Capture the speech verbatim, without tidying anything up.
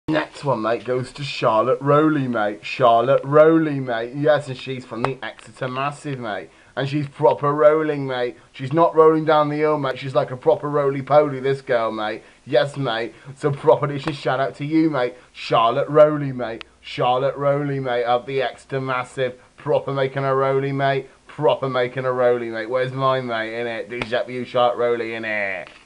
Next one, mate, goes to Charlotte Rowley, mate. Charlotte Rowley, mate. Yes, and she's from the Exeter Massive, mate. And she's proper rolling, mate. She's not rolling down the hill, mate. She's like a proper roly-poly, this girl, mate. Yes, mate. So properly, just shout out to you, mate. Charlotte Rowley, mate. Charlotte Rowley, mate, of the Exeter Massive. Proper making a rolly, mate. Proper making a rolly, mate. Where's mine, mate, innit? Do you Charlotte Rowley, innit?